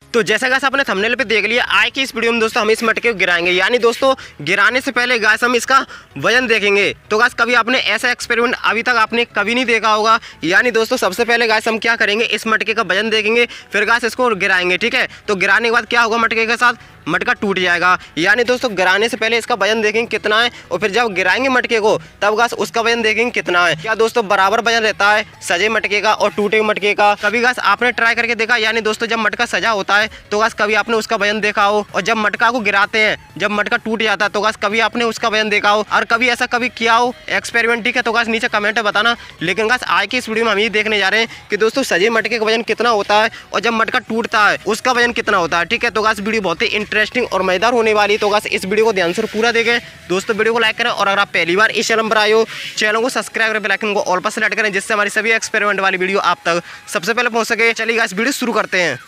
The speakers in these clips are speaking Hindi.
तो जैसा गाइस आपने थंबनेल पे देख लिया, आज की इस वीडियो में दोस्तों हम इस मटके को गिराएंगे। यानी दोस्तों गिराने से पहले गाइस हम इसका वजन देखेंगे। तो गाइस कभी आपने ऐसा एक्सपेरिमेंट अभी तक आपने कभी नहीं देखा होगा। यानी दोस्तों सबसे पहले गाइस हम क्या करेंगे, इस मटके का वजन देखेंगे, फिर गाइस इसको गिराएंगे। ठीक है, तो गिराने के बाद क्या होगा, मटके के साथ मटका टूट जाएगा। यानी दोस्तों गिराने से पहले इसका वजन देखेंगे कितना है, और फिर जब गिराएंगे मटके को तब गाइस उसका वजन देखेंगे कितना है। क्या दोस्तों बराबर वजन रहता है सजे मटके का और टूटे मटके का? कभी गाइस आपने ट्राई करके देखा? यानी दोस्तों जब मटका सजा होता है तो गाइस कभी आपने उसका वजन देखा हो, और जब मटका को गिराते हैं जब मटका टूट जाता है तो गाइस कभी आपने उसका वजन देखा हो, और कभी ऐसा कभी किया हो एक्सपेरिमेंट? ठीक है, तो गाइस नीचे कमेंट में बताना। लेकिन गाइस आज की इस वीडियो में हम ये देखने जा रहे हैं कि दोस्तों सजे मटके का वजन कितना होता है और जब मटका टूटता है उसका वजन कितना होता है। ठीक है, तो गाइस वीडियो बहुत ही इंटरेस्टिंग और मजेदार होने वाली है। तो गाइस इस वीडियो को ध्यान से पूरा देखें दोस्तों, वीडियो को लाइक करें, और अगर आप पहली बार इस चैनल पर आए हो चैनल को सब्सक्राइब करें, बेल आइकन को ऑल पर सेलेक्ट करें, जिससे हमारी सभी एक्सपेरिमेंट वाली वीडियो आप तक सबसे पहले पहुंच सके। चलिए गाइस वीडियो शुरू करते हैं।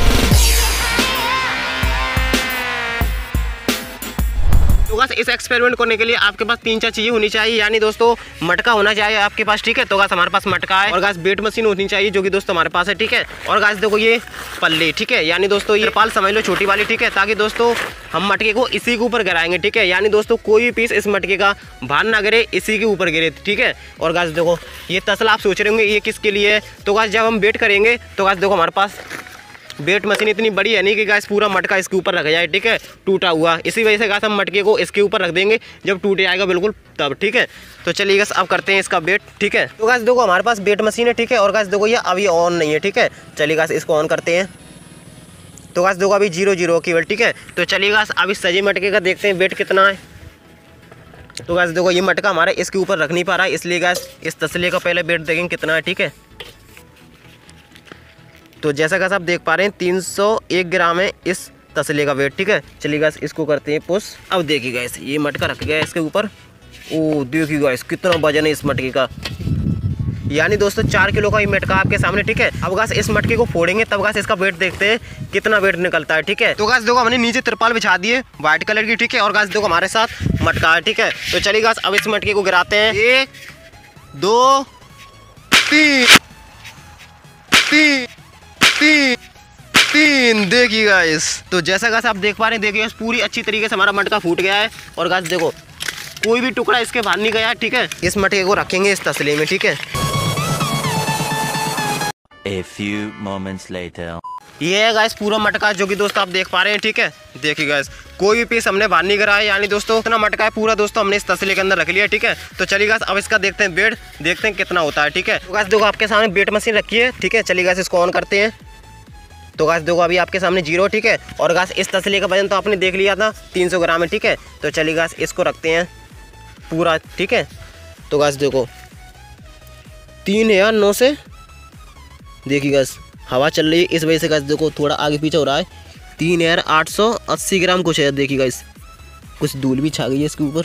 तो गाइस इस एक्सपेरिमेंट करने के लिए आपके पास 3-4 चीज़ें होनी चाहिए। यानी दोस्तों मटका होना चाहिए आपके पास। ठीक है, तो गाइस हमारे पास मटका है, और गाइस वेट मशीन होनी चाहिए जो कि दोस्तों हमारे पास है। ठीक है, और गाइस देखो ये पल्ले। ठीक है, यानी दोस्तों ये पाल समझ लो छोटी वाली। ठीक है, ताकि दोस्तों हम मटके को इसी के ऊपर गिराएंगे। ठीक है, यानी दोस्तों कोई भी पीस इस मटके का बाहर ना गिरे, इसी के ऊपर गिरे। ठीक है, और गाइस देखो ये तसला आप सोच रहे होंगे ये किसके लिए है। तो गाइस जब हम वेट करेंगे तो गाइस देखो हमारे पास वेट मशीन इतनी बड़ी है नहीं कि गाइस पूरा मटका इसके ऊपर रख जाए। ठीक है, टूटा हुआ, इसी वजह से गाइस हम मटके को इसके ऊपर रख देंगे जब टूट जाएगा बिल्कुल तब। ठीक है, तो चलिए गाइस अब करते हैं इसका वेट। ठीक है, तो गाइस देखो हमारे पास वेट मशीन है। ठीक है, और गाइस देखो ये अभी ऑन नहीं है। ठीक है, चलिए गाइस इसको ऑन करते हैं। तो गाइस देखो अभी 0-0 केवल। ठीक है, तो चलिए गाइस अब इस सजे मटके का देखते हैं वेट कितना है। तो गाइस देखो ये मटका हमारा इसके ऊपर रख नहीं पा रहा है, इसलिए गाइस इस तसले का पहले वेट देखेंगे कितना है। ठीक है, तो जैसा गाइस आप देख पा रहे हैं 301 ग्राम है इस तसले का वेट। ठीक है, चलिए गाइस इसको करते हैं पुश। अब देखिए गाइस ये मटका रख गया है इसके ऊपर। ओ देखिए गाइस कितना वजन है इस मटके का। यानी दोस्तों 4 किलो का ये मटका आपके सामने। ठीक है, अब गाइस इस मटके को फोड़ेंगे तब गाइस इसका वेट देखते हैं कितना वेट निकलता है। ठीक है, तो गाइस देखो हमने नीचे तिरपाल बिछा दिए व्हाइट कलर की। ठीक है, और गाइस देखो हमारे साथ मटका है। ठीक है, तो चलिए गाइस अब इस मटके को गिराते हैं। 1 2 3 देखिए गाइस। तो जैसा गाइस आप देख पा रहे हैं, देखिए पूरी अच्छी तरीके से हमारा मटका फूट गया है, और गाइस देखो कोई भी टुकड़ा इसके बाहर नहीं गया। ठीक है, इस मटके को रखेंगे इस तसले में। ठीक है, A few moments later. ये है गाइस पूरा मटका जो कि दोस्तों आप देख पा रहे हैं। ठीक है, देखिए गाइस कोई भी पीस हमने बाहर नहीं करा है। यानी दोस्तों इतना मटका है पूरा दोस्तों हमने इस तसले के अंदर रख लिया। ठीक है, तो चलिए गाइस अब इसका देखते हैं वेट, देखते हैं कितना होता है। ठीक है, तो गाइस देखो आपके सामने वेट मशीन रखी है। ठीक है, चलिए गाइस इसको ऑन करते हैं। तो गाइस देखो अभी आपके सामने 0। ठीक है, और गाइस इस तसले का वजन तो आपने देख लिया था 300 ग्राम है। ठीक है, तो चलिए गाइस इसको रखते हैं पूरा। ठीक है, तो गाइस देखो 3009 से देखिए गाइस हवा चल रही है, इस वजह से गाइस देखो थोड़ा आगे पीछे हो रहा है। 3880 ग्राम कुछ है। देखिए गाइस कुछ धूल भी छा गई है इसके ऊपर।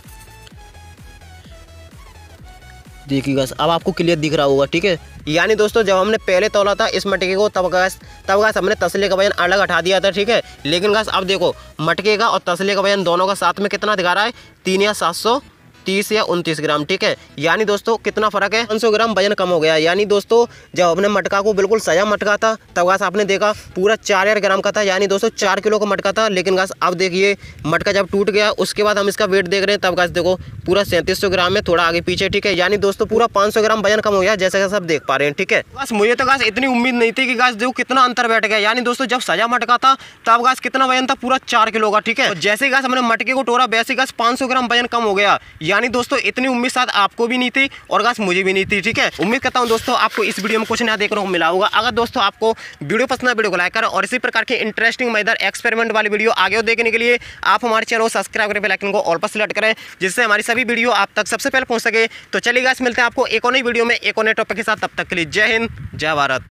देखिए गाइस अब आपको क्लियर दिख रहा होगा। ठीक है, यानी दोस्तों जब हमने पहले तौला था इस मटके को तब गाइस हमने तसले का वजन अलग हटा दिया था। ठीक है, लेकिन गाइस अब देखो मटके का और तसले का वजन दोनों का साथ में कितना दिखा रहा है, 3730 या 29 ग्राम। ठीक है, यानी दोस्तों कितना फर्क है, 500 ग्राम वजन कम हो गया। यानी दोस्तों जब अपने मटका को बिल्कुल सजा मटका था तब गाइस आपने देखा पूरा 4000 ग्राम का था। यानी दोस्तों 4 किलो का मटका था। लेकिन गाइस अब देखिए मटका जब टूट गया उसके बाद हम इसका वेट देख रहे हैं तब गाइस देखो पूरा 3700 ग्राम में, थोड़ा आगे पीछे। ठीक है, यानी दोस्तों पूरा 500 ग्राम वजन कम हो गया, जैसा कि सब देख पा रहे हैं। ठीक है, बस मुझे तो गाइस इतनी उम्मीद नहीं थी कि गाइस देखो कितना अंतर बैठ गया। यानी दोस्तों जब सजा मटका था तब गाइस कितना वजन था, पूरा 4 किलो का। ठीक है, और जैसे गाइस हमने मटके को तोड़ा वैसे गाइस 500 ग्राम वजन कम हो गया। यानी दोस्तों इतनी उम्मीद शायद आपको भी नहीं थी और गाइस मुझे भी नहीं थी। ठीक है, उम्मीद करता हूं दोस्तों आपको इस वीडियो में कुछ नया देखने को मिला होगा। अगर दोस्तों आपको वीडियो पसंद है वीडियो को लाइक करें, और इसी प्रकार के इंटरेस्टिंग मजेदार एक्सपेरिमेंट वाली वीडियो आगे देखने के लिए आप हमारे चैनल को सब्सक्राइब करें, बेल आइकन को ऑल पर सेलेक्ट करें, जिससे हमारी सभी वीडियो आप तक सबसे पहले पहुंच सके। तो चलिए गाइस मिलते हैं आपको एक और नई वीडियो में एक और नए टॉपिक के साथ। तब तक के लिए जय हिंद जय भारत।